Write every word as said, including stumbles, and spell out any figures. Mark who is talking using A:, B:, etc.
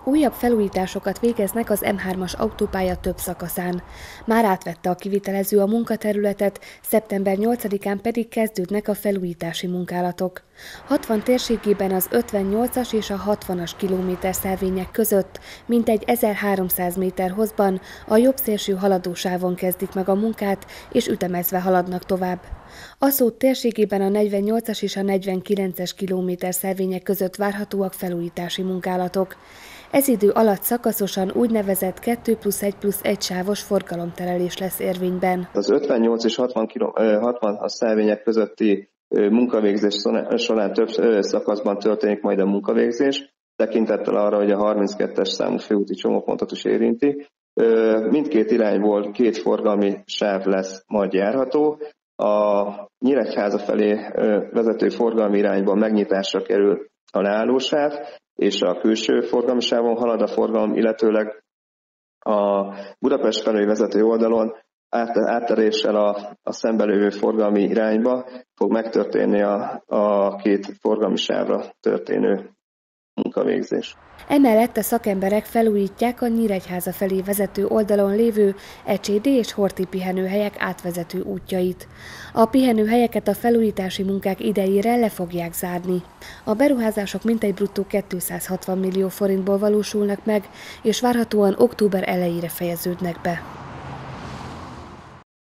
A: Újabb felújításokat végeznek az M hármas autópálya több szakaszán. Már átvette a kivitelező a munkaterületet, szeptember nyolcadikán pedig kezdődnek a felújítási munkálatok. hatvan térségében az ötvennyolcas és a hatvanas kilométer szelvények között mintegy ezerháromszáz méter hosszban a jobb szélső haladósávon kezdik meg a munkát, és ütemezve haladnak tovább. Aszód térségében a negyvennyolcas és a negyvenkilences kilométer szelvények között várhatóak felújítási munkálatok. Ez idő alatt szakaszosan úgynevezett kettő plusz egy plusz egy sávos forgalomterelés lesz érvényben.
B: Az ötvennyolc és hatvan szelvények közötti munkavégzés során több szakaszban történik majd a munkavégzés, tekintettel arra, hogy a harminckettes számú főúti csomópontot is érinti. Mindkét irányból két forgalmi sáv lesz majd járható. A Nyíregyháza felé vezető forgalmi irányban megnyitásra kerül a leállósáv, és a külső forgalmi sávon halad a forgalom, illetőleg a Budapest felé vezető oldalon átteréssel a, a szembelévő forgalmi irányba fog megtörténni a, a két forgalmi sávra történő munkavégzés.
A: Emellett a szakemberek felújítják a Nyíregyháza felé vezető oldalon lévő Ecsédi és Horthy pihenőhelyek átvezető útjait. A pihenőhelyeket a felújítási munkák idejére le fogják zárni. A beruházások mintegy bruttó kétszázhatvan millió forintból valósulnak meg, és várhatóan október elejére fejeződnek be.